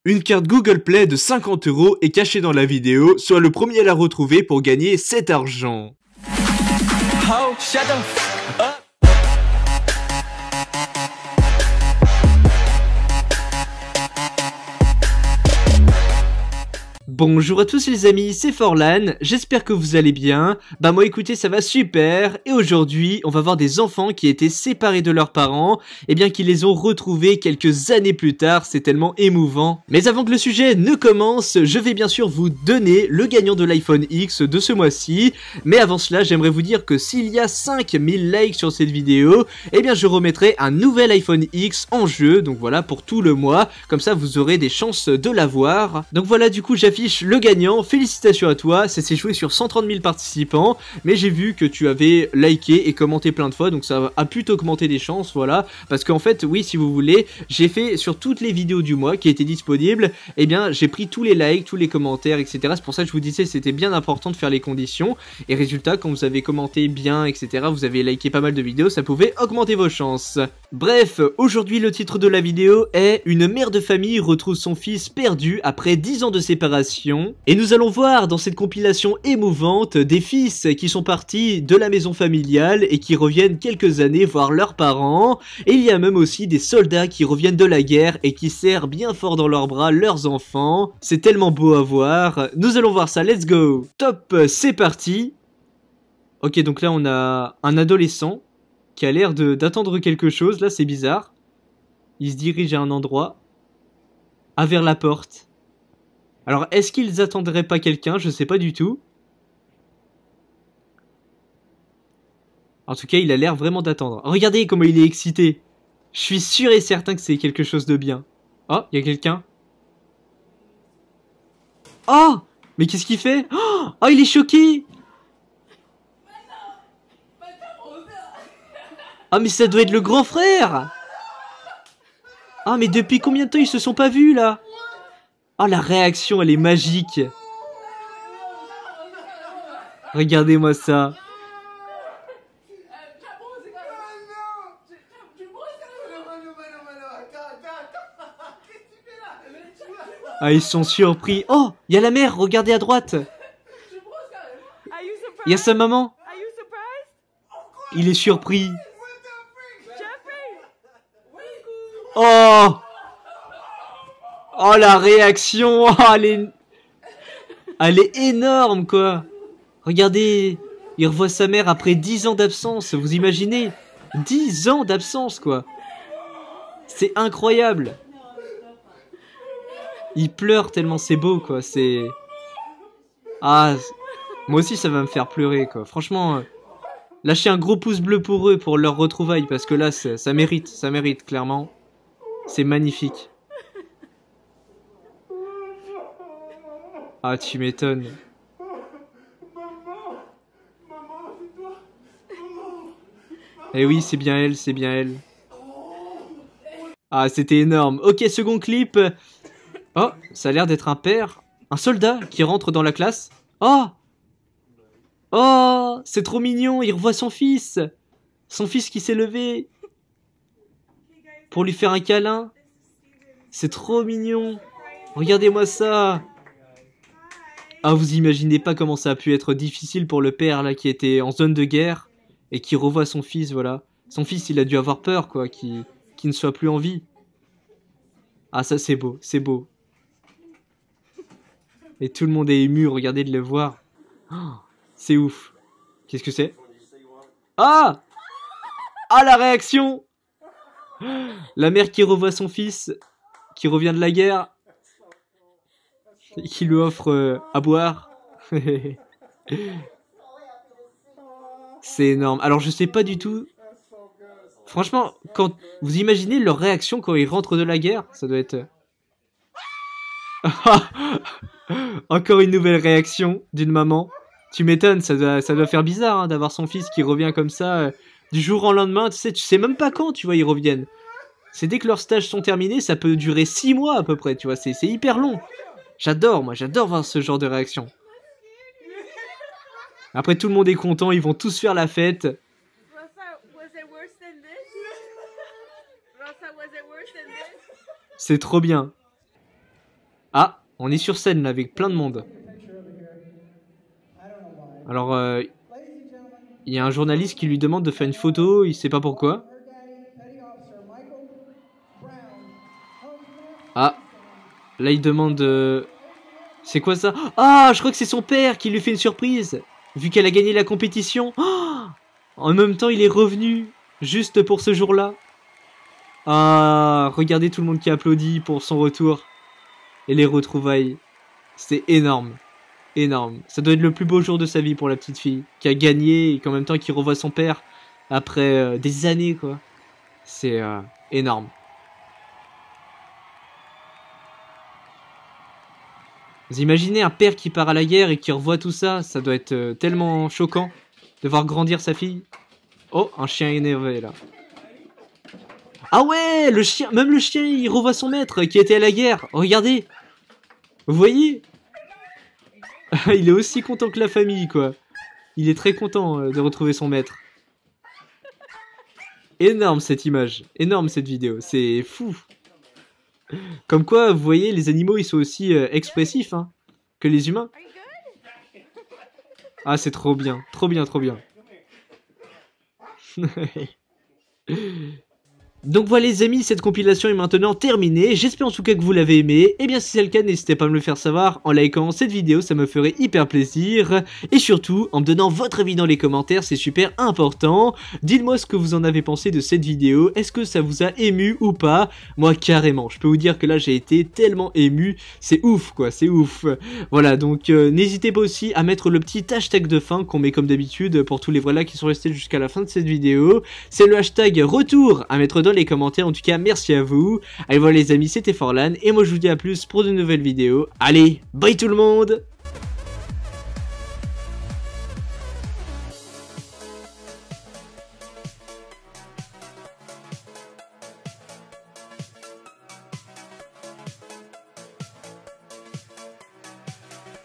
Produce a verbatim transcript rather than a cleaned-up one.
Une carte Google Play de cinquante euros est cachée dans la vidéo, sois le premier à la retrouver pour gagner cet argent. Oh, shut the f up. Bonjour à tous les amis, c'est Forlan, j'espère que vous allez bien. Bah moi écoutez, ça va super, et aujourd'hui on va voir des enfants qui étaient séparés de leurs parents, et bien qui les ont retrouvés quelques années plus tard, c'est tellement émouvant. Mais avant que le sujet ne commence, je vais bien sûr vous donner le gagnant de l'iPhone X de ce mois-ci, mais avant cela j'aimerais vous dire que s'il y a cinq mille likes sur cette vidéo, et bien je remettrai un nouvel iPhone X en jeu, donc voilà pour tout le mois, comme ça vous aurez des chances de l'avoir. Donc voilà, du coup j'affiche le gagnant, félicitations à toi, ça s'est joué sur cent trente mille participants, mais j'ai vu que tu avais liké et commenté plein de fois, donc ça a pu augmenter des chances, voilà, parce qu'en fait, oui, si vous voulez, j'ai fait sur toutes les vidéos du mois qui étaient disponibles, et eh bien, j'ai pris tous les likes, tous les commentaires, et cetera. C'est pour ça que je vous disais, c'était bien important de faire les conditions, et résultat, quand vous avez commenté bien, et cetera, vous avez liké pas mal de vidéos, ça pouvait augmenter vos chances. Bref, aujourd'hui, le titre de la vidéo est « Une mère de famille retrouve son fils perdu après dix ans de séparation ». Et nous allons voir dans cette compilation émouvante des fils qui sont partis de la maison familiale et qui reviennent quelques années voir leurs parents. Et il y a même aussi des soldats qui reviennent de la guerre et qui serrent bien fort dans leurs bras leurs enfants. C'est tellement beau à voir. Nous allons voir ça, let's go. Top, c'est parti. Ok, donc là on a un adolescent qui a l'air d'attendre quelque chose. Là c'est bizarre. Il se dirige à un endroit. Ah, vers la porte. Alors, est-ce qu'ils attendraient pas quelqu'un? Je sais pas du tout. En tout cas, il a l'air vraiment d'attendre. Regardez comment il est excité. Je suis sûr et certain que c'est quelque chose de bien. Oh, il y a quelqu'un. Oh, mais qu'est-ce qu'il fait? Oh, il est choqué. Ah, mais ça doit être le grand frère. Ah, mais depuis combien de temps ils se sont pas vus, là? Oh, la réaction, elle est magique. Regardez-moi ça. Ah, ils sont surpris. Oh, il y a la mère, regardez à droite. Il y a sa maman. Il est surpris. Oh! Oh, la réaction, oh, elle est... elle est énorme, quoi. Regardez, il revoit sa mère après dix ans d'absence, vous imaginez? dix ans d'absence, quoi. C'est incroyable. Il pleure tellement c'est beau, quoi. C'est... Ah, moi aussi, ça va me faire pleurer, quoi. Franchement, euh, lâchez un gros pouce bleu pour eux, pour leur retrouvaille, parce que là, ça mérite, ça mérite, clairement. C'est magnifique. Ah, tu m'étonnes. Eh oui, c'est bien elle, c'est bien elle. Ah, c'était énorme. Ok, second clip. Oh, ça a l'air d'être un père. Un soldat qui rentre dans la classe. Oh! Oh! C'est trop mignon, il revoit son fils. Son fils qui s'est levé. Pour lui faire un câlin. C'est trop mignon. Regardez-moi ça. Ah, vous imaginez pas comment ça a pu être difficile pour le père, là, qui était en zone de guerre, et qui revoit son fils, voilà. Son fils, il a dû avoir peur, quoi, qu'il qu'il ne soit plus en vie. Ah, ça, c'est beau, c'est beau. Et tout le monde est ému, regardez de le voir. Oh, c'est ouf. Qu'est-ce que c'est? Ah! Ah, la réaction! La mère qui revoit son fils, qui revient de la guerre, et qui lui offre euh, à boire. C'est énorme. Alors je sais pas du tout. Franchement, quand vous imaginez leur réaction quand ils rentrent de la guerre, ça doit être... Encore une nouvelle réaction d'une maman. Tu m'étonnes, ça doit, ça doit faire bizarre hein, d'avoir son fils qui revient comme ça euh, du jour au lendemain. Tu sais, tu sais même pas quand, tu vois, ils reviennent. C'est dès que leurs stages sont terminés, ça peut durer six mois à peu près, tu vois, c'est hyper long. J'adore, moi, j'adore voir ce genre de réaction. Après, tout le monde est content, ils vont tous faire la fête. C'est trop bien. Ah, on est sur scène là avec plein de monde. Alors, euh, il y a un journaliste qui lui demande de faire une photo, il sait pas pourquoi. Ah, là il demande... Euh... C'est quoi ça? Ah, je crois que c'est son père qui lui fait une surprise. Vu qu'elle a gagné la compétition. Oh, en même temps, il est revenu. Juste pour ce jour-là. Ah, regardez tout le monde qui applaudit pour son retour. Et les retrouvailles. C'est énorme. Énorme. Ça doit être le plus beau jour de sa vie pour la petite fille. Qui a gagné et qu'en même temps qui revoit son père. Après euh, des années, quoi. C'est euh, énorme. Vous imaginez un père qui part à la guerre et qui revoit tout ça? Ça doit être euh, tellement choquant de voir grandir sa fille. Oh, un chien énervé là. Ah ouais, le chien, même le chien il revoit son maître qui était à la guerre. Regardez. Vous voyez? Il est aussi content que la famille quoi. Il est très content euh, de retrouver son maître. Énorme cette image. Énorme cette vidéo. C'est fou. Comme quoi, vous voyez, les animaux, ils sont aussi euh, expressifs hein, que les humains. Ah, c'est trop bien. Trop bien, trop bien. Donc voilà les amis, cette compilation est maintenant terminée. J'espère en tout cas que vous l'avez aimé. Et bien si c'est le cas, n'hésitez pas à me le faire savoir en likant cette vidéo, ça me ferait hyper plaisir. Et surtout, en me donnant votre avis dans les commentaires, c'est super important. Dites-moi ce que vous en avez pensé de cette vidéo. Est-ce que ça vous a ému ou pas? Moi carrément, je peux vous dire que là j'ai été tellement ému. C'est ouf quoi, c'est ouf. Voilà, donc euh, n'hésitez pas aussi à mettre le petit hashtag de fin qu'on met comme d'habitude pour tous les voilà qui sont restés jusqu'à la fin de cette vidéo. C'est le hashtag retour à mettre dans les commentaires. En tout cas, merci à vous. Allez voilà les amis, c'était Forlan et moi je vous dis à plus pour de nouvelles vidéos. Allez, bye tout le monde.